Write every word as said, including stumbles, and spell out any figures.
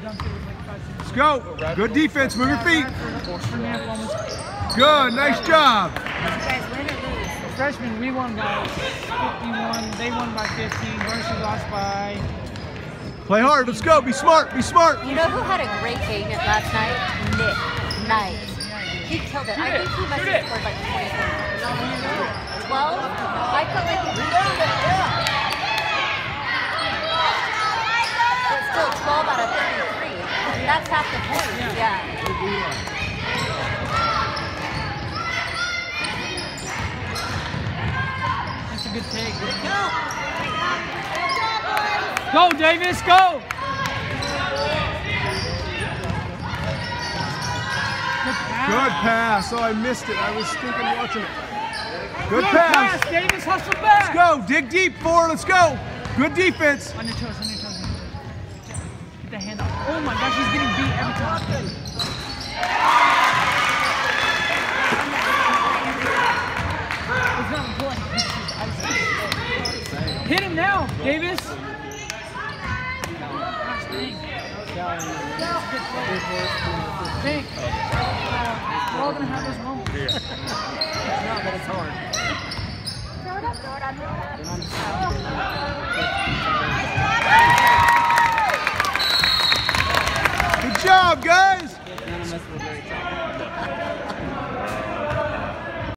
Let's go. Good defense. Move your feet. Good. Nice job. Freshmen, we won by fifty-one. They won by fifteen. Mercy lost by. Play hard. Let's go. Be smart. Be smart. You know who had a great game last night? Nick Knight. He killed it. I think he must have scored like twenty-four. twelve? I felt like he did it. But still, twelve out of thirty-three. That's half the point. Yeah. That's a good take. Go, Davis, go! Good pass. Oh, I missed it. I was thinking watching it. Good, Good pass. pass. Davis, hustle back. Let's go. Dig deep. Four. Let's go. Good defense. On your toes, on your toes. Get the hand off. Oh my gosh, he's getting beat every time. It's not important. Hit him now, Davis. Think. Uh, we're all gonna have those moments. Yeah. No, but it's hard. Throw it up, throw it up, throw it up.